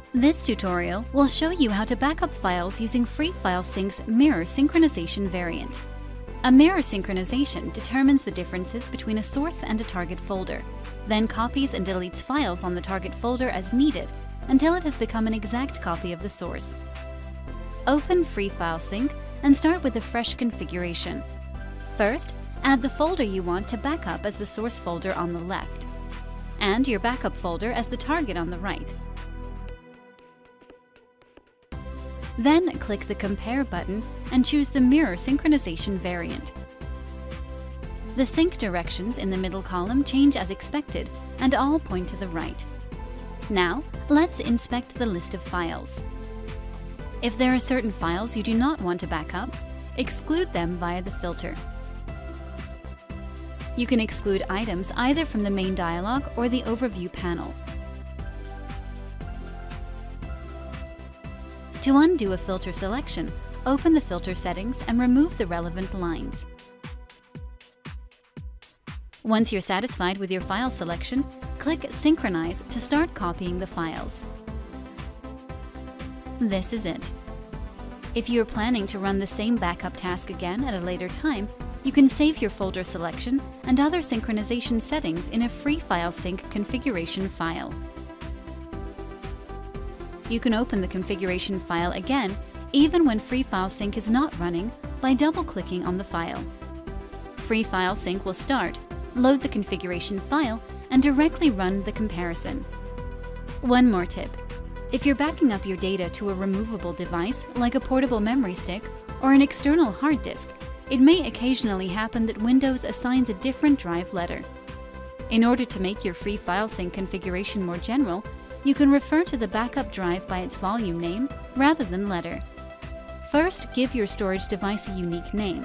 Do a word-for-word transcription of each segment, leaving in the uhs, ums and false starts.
This tutorial will show you how to backup files using FreeFileSync's mirror synchronization variant. A mirror synchronization determines the differences between a source and a target folder, then copies and deletes files on the target folder as needed until it has become an exact copy of the source. Open FreeFileSync and start with a fresh configuration. First, add the folder you want to backup as the source folder on the left, and your backup folder as the target on the right. Then click the Compare button and choose the Mirror Synchronization variant. The sync directions in the middle column change as expected and all point to the right. Now, let's inspect the list of files. If there are certain files you do not want to backup, exclude them via the filter. You can exclude items either from the main dialog or the Overview panel. To undo a filter selection, open the filter settings and remove the relevant lines. Once you're satisfied with your file selection, click Synchronize to start copying the files. This is it. If you are planning to run the same backup task again at a later time, you can save your folder selection and other synchronization settings in a FreeFileSync configuration file. You can open the configuration file again even when FreeFileSync is not running by double-clicking on the file. FreeFileSync will start, load the configuration file, and directly run the comparison. One more tip. If you're backing up your data to a removable device like a portable memory stick or an external hard disk, it may occasionally happen that Windows assigns a different drive letter. In order to make your FreeFileSync configuration more general, you can refer to the backup drive by its volume name rather than letter. First, give your storage device a unique name,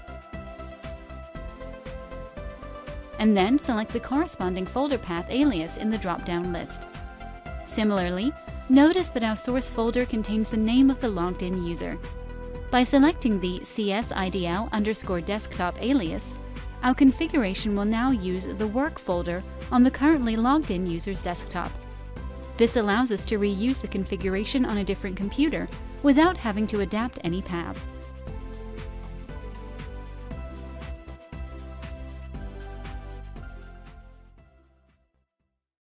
and then select the corresponding folder path alias in the drop-down list. Similarly, notice that our source folder contains the name of the logged-in user. By selecting the csidl underscore desktop alias, our configuration will now use the work folder on the currently logged-in user's desktop. This allows us to reuse the configuration on a different computer without having to adapt any path.